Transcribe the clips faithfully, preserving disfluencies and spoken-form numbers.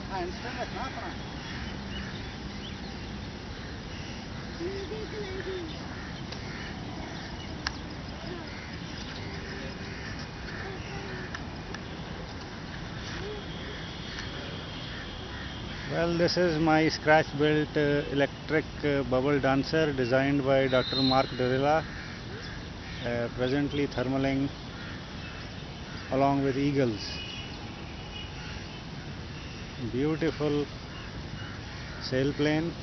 हाँ इंस्टेंट है कहाँ कहाँ Well, this is my scratch-built uh, electric uh, bubble dancer designed by Doctor Mark Derrilla, uh, presently thermaling along with eagles. Beautiful sailplane.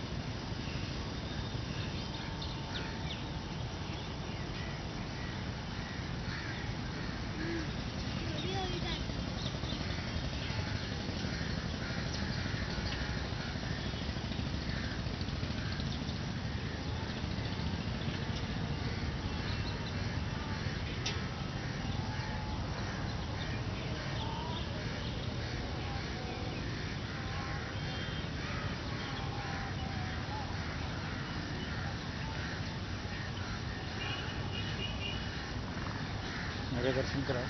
मेरे दर्शन कराओ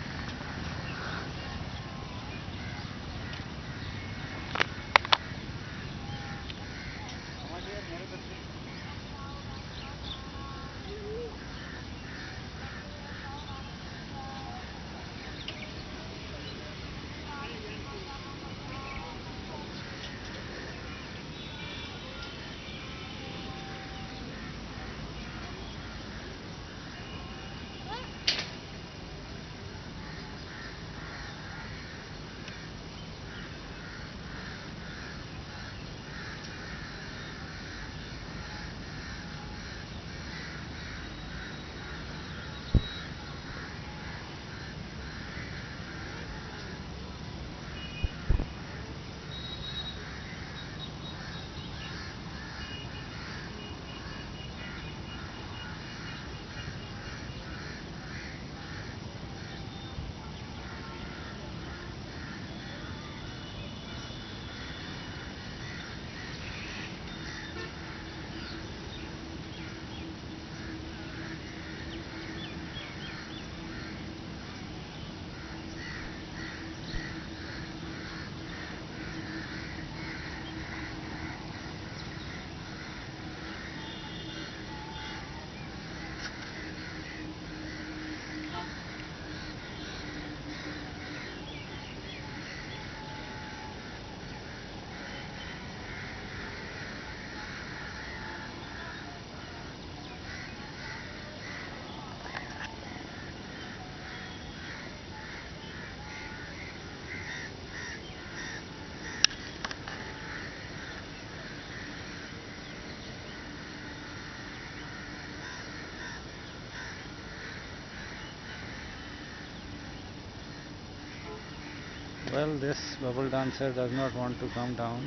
Well, this bubble dancer does not want to come down.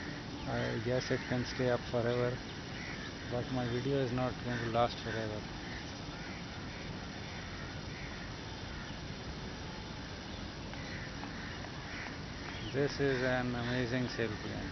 I guess it can stay up forever, but my video is not going to last forever. This is an amazing sailplane.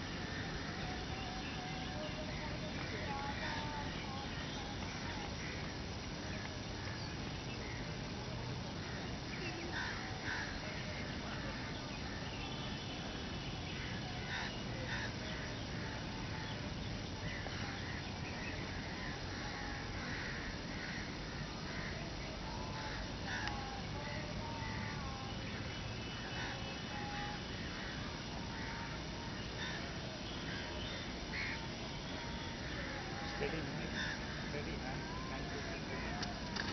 Steady hand, steady hand, hand twisting steady.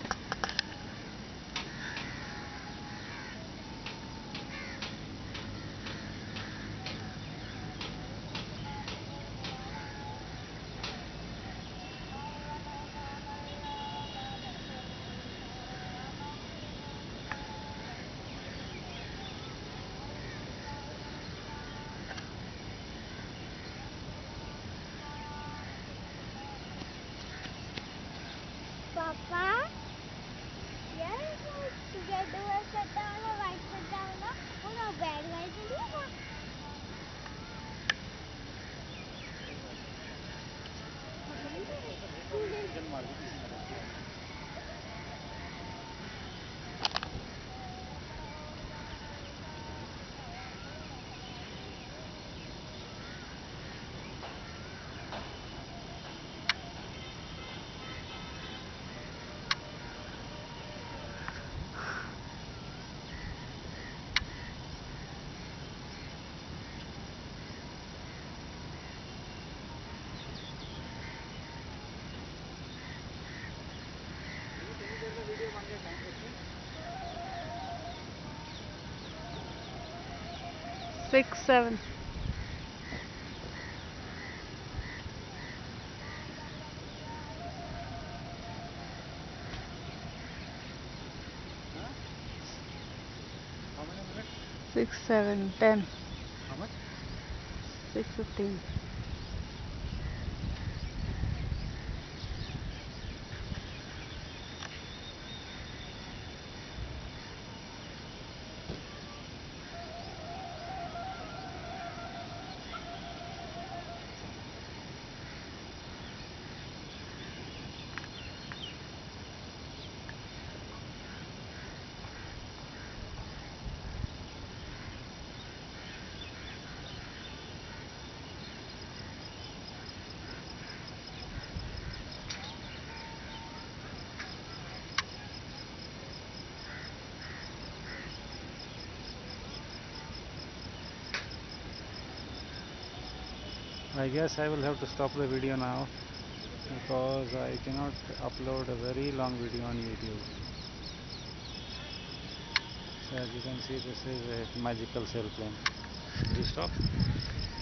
Papa, yes, get the west set down, right set down, or a bad right to do that. जन मार दी किसी ने रखी है Six, seven. Huh? How many minutes? Six, seven, ten. How much? Six, fifteen. I guess I will have to stop the video now because I cannot upload a very long video on YouTube. So as you can see, this is a magical sailplane. Will you stop?